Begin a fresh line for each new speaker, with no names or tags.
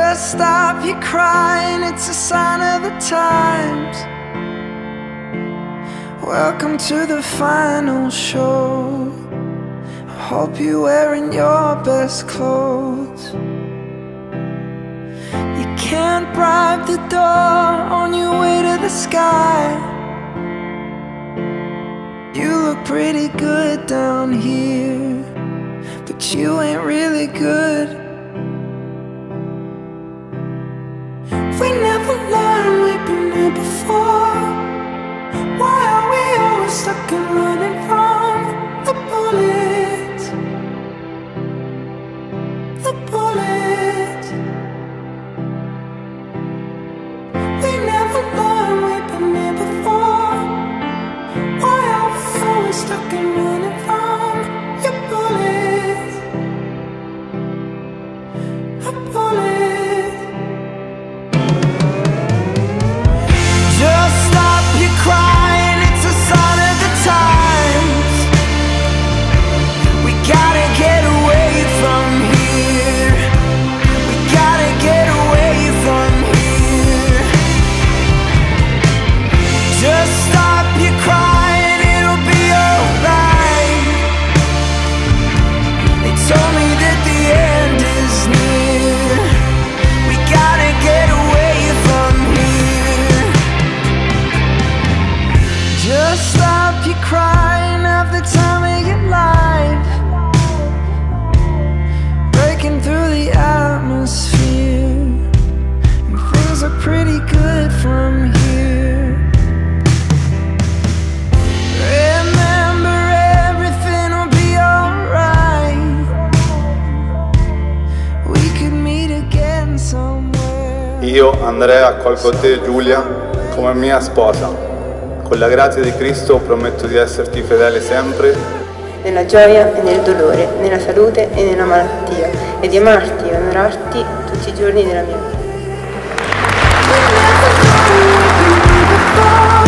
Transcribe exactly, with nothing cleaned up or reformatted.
Just stop your crying, it's a sign of the times. Welcome to the final show. I hope you're wearing your best clothes. You can't bribe the door on your way to the sky. You look pretty good down here, but you ain't really good. We never learned, we've been here before. Why are we always stuck and running from the bullets? The bullets. We never learned, we've been here before. Why are we always stuck and running from your bullets? The bullets. Just stop your crying, it's a sign of the times. We gotta get away from here. We gotta get away from here. Just stop your crying, it'll be alright. They told me that the end is near. We gotta get away from here. Just stop your crying, have the time of your life. Breaking through the atmosphere, and things are pretty good from here. Remember, everything will be alright. We could meet again somewhere.
Io, Andrea, accolgo te, Giulia, come mia sposa. Con la grazia di Cristo prometto di esserti fedele sempre,
nella gioia e nel dolore, nella salute e nella malattia, e di amarti e onorarti tutti i giorni della mia vita.